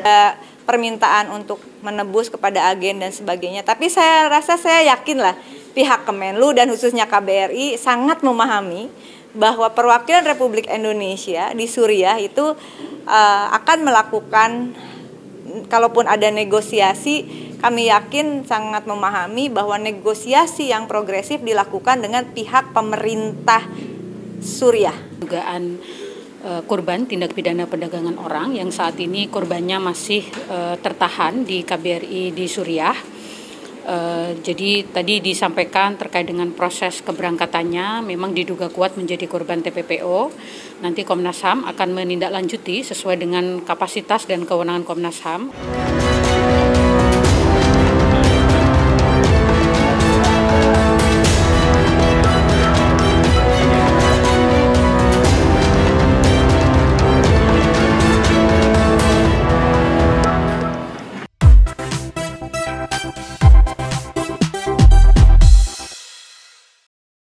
permintaan untuk menebus kepada agen dan sebagainya. Tapi saya yakin lah pihak Kemenlu dan khususnya KBRI sangat memahami bahwa perwakilan Republik Indonesia di Suriah itu akan melakukan, kalaupun ada negosiasi, kami yakin sangat memahami bahwa negosiasi yang progresif dilakukan dengan pihak pemerintah Suriah. Dugaan korban tindak pidana perdagangan orang yang saat ini korbannya masih tertahan di KBRI di Suriah. Jadi tadi disampaikan terkait dengan proses keberangkatannya memang diduga kuat menjadi korban TPPO. Nanti Komnas HAM akan menindaklanjuti sesuai dengan kapasitas dan kewenangan Komnas HAM.